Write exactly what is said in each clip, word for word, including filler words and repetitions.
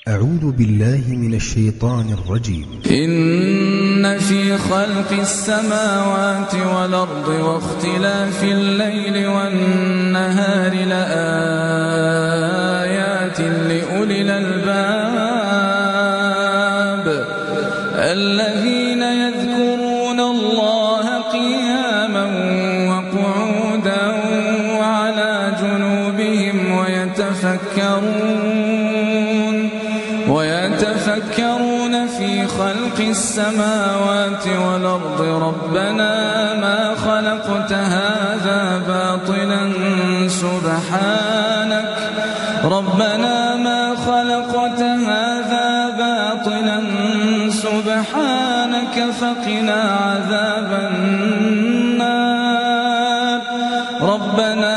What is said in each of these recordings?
أعوذ بالله من الشيطان الرجيم. إن في خلق السماوات والأرض واختلاف الليل والنهار لآيات لأولي الألباب الذين يذكرون الله قياما وقعودا وعلى جنوبهم ويتفكرون ويتفكرون في خلق السماوات والأرض ربنا ما خلقت هذا باطلا سبحانك ربنا ما خلقت هذا باطلا سبحانك فقنا عذاب النار ربنا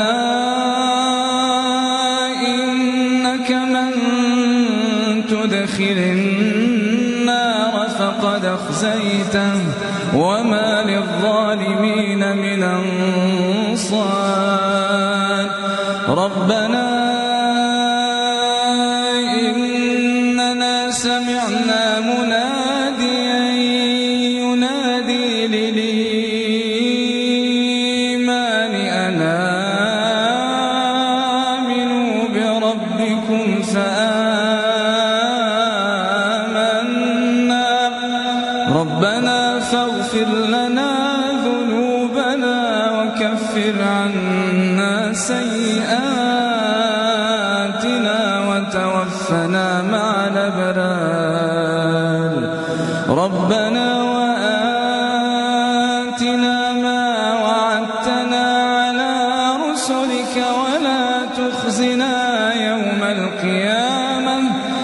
إنك من تدخل النار فقد أخزيته وما للظالمين من أنصار ربنا إننا سمعنا مناديا ينادي للإيمان أن آمنوا بربكم فآمنا ربنا فاغفر لنا ذنوبنا وكفر عنا سيئاتنا وتوفنا مع الأبرار ربنا وآتنا ما وعدتنا على رسلك ولا تخزنا يوم القيامة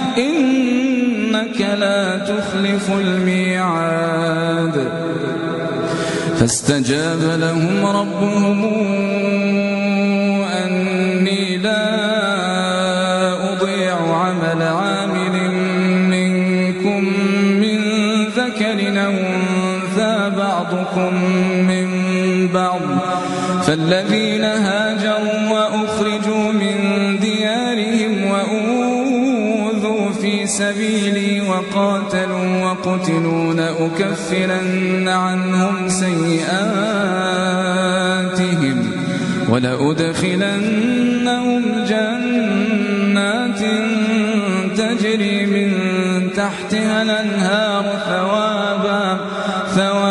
إنك لا تخلف الميعاد فاستجاب لهم ربهم أني لا أضيع عمل عامل منكم من ذكر أو أنثى بعضكم من بعض فالذين هاجروا وأخرجوا من ديارهم وأوذوا في سبيلي وقاتلوا وقتلوا لأكفرن عنهم سيئاتهم ولأدخلنهم جنات تجري من تحتها الأنهار ثوابا ثوابا